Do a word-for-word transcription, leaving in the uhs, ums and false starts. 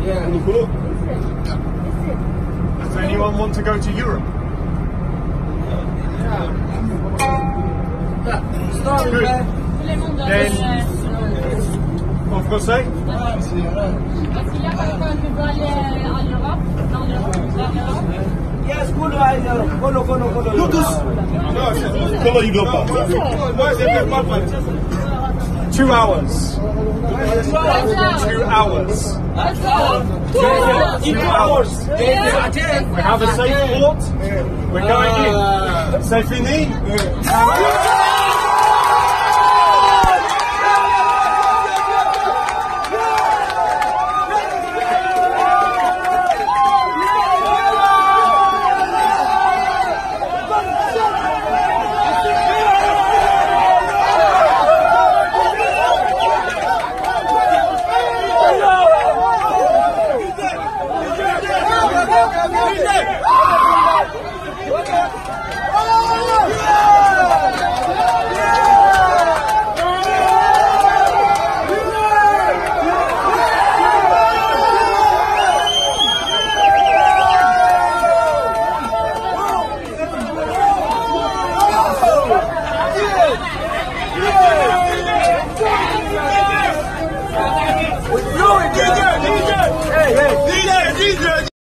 Yeah. Does anyone want to go to Europe? Good. Then, en français? Yes, Colo, Colo, Colo, Colo. Comment il doit pas? Two hours. Two hours. Two hours. We have a safe port. We're going in. C'est fini? Hey, hey.